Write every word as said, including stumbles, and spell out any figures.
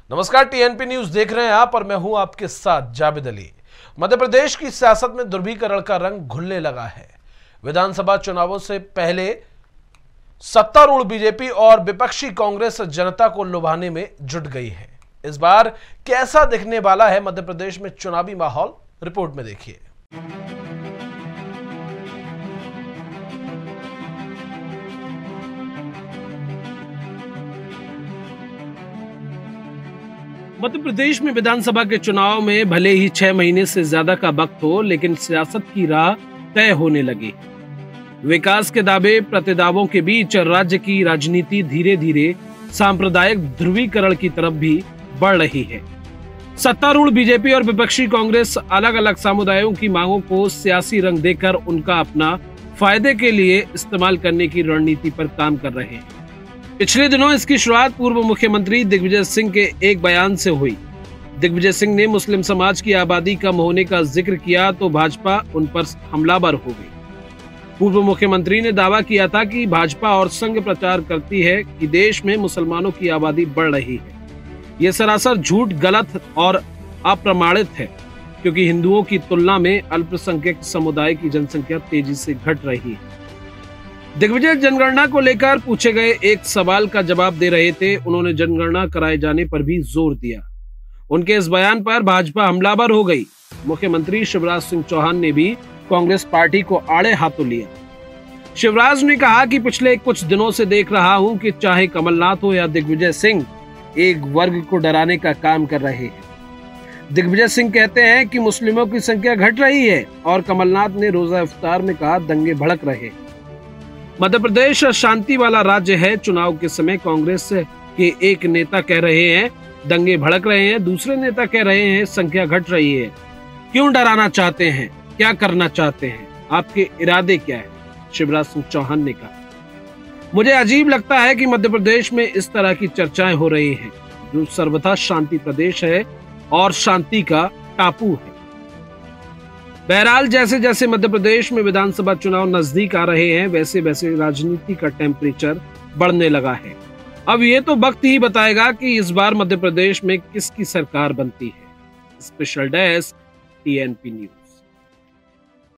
नमस्कार, TNP news देख रहे हैं आप और मैं हूं आपके साथ जावेद अली। मध्य प्रदेश की सियासत में ध्रुवीकरण का रंग घुलने लगा है। विधानसभा चुनावों से पहले सत्तारूढ़ बीजेपी और विपक्षी कांग्रेस जनता को लुभाने में जुट गई है। इस बार कैसा दिखने वाला है मध्य प्रदेश में चुनावी माहौल, रिपोर्ट में देखिए। मध्य प्रदेश में विधानसभा के चुनाव में भले ही छह महीने से ज्यादा का वक्त हो, लेकिन सियासत की राह तय होने लगी। विकास के दावे प्रतिदावों के बीच राज्य की राजनीति धीरे धीरे सांप्रदायिक ध्रुवीकरण की तरफ भी बढ़ रही है। सत्तारूढ़ बीजेपी और विपक्षी कांग्रेस अलग अलग समुदायों की मांगों को सियासी रंग देकर उनका अपना फायदे के लिए इस्तेमाल करने की रणनीति पर काम कर रहे हैं। पिछले दिनों इसकी शुरुआत पूर्व मुख्यमंत्री दिग्विजय सिंह के एक बयान से हुई। दिग्विजय सिंह ने मुस्लिम समाज की आबादी कम होने का जिक्र किया तो भाजपा उन पर हमलावर हो गई। पूर्व मुख्यमंत्री ने दावा किया था कि भाजपा और संघ प्रचार करती है कि देश में मुसलमानों की आबादी बढ़ रही है। यह सरासर झूठ, गलत और अप्रमाणित है, क्योंकि हिंदुओं की तुलना में अल्पसंख्यक समुदाय की जनसंख्या तेजी से घट रही है। दिग्विजय जनगणना को लेकर पूछे गए एक सवाल का जवाब दे रहे थे। उन्होंने जनगणना कराए जाने पर भी जोर दिया। उनके इस बयान पर भाजपा हमलावर हो गई। मुख्यमंत्री शिवराज सिंह चौहान ने भी कांग्रेस पार्टी को आड़े हाथों लिया। शिवराज ने कहा कि पिछले कुछ दिनों से देख रहा हूं कि चाहे कमलनाथ हो या दिग्विजय सिंह, एक वर्ग को डराने का काम कर रहे हैं। दिग्विजय सिंह कहते हैं कि मुस्लिमों की संख्या घट रही है और कमलनाथ ने रोजा इफ्तार में कहा दंगे भड़क रहे। मध्य प्रदेश शांति वाला राज्य है। चुनाव के समय कांग्रेस के एक नेता कह रहे हैं दंगे भड़क रहे हैं, दूसरे नेता कह रहे हैं संख्या घट रही है। क्यों डराना चाहते हैं? क्या करना चाहते हैं? आपके इरादे क्या है? शिवराज सिंह चौहान ने कहा। मुझे अजीब लगता है कि मध्य प्रदेश में इस तरह की चर्चाएं हो रही हैं, जो सर्वथा शांति प्रदेश है और शांति का टापू है। बहरहाल, जैसे जैसे मध्य प्रदेश में विधानसभा चुनाव नजदीक आ रहे हैं, वैसे वैसे राजनीति का टेम्परेचर बढ़ने लगा है। अब ये तो वक्त ही बताएगा कि इस बार मध्य प्रदेश में किसकी सरकार बनती है। Special desk, TNP news.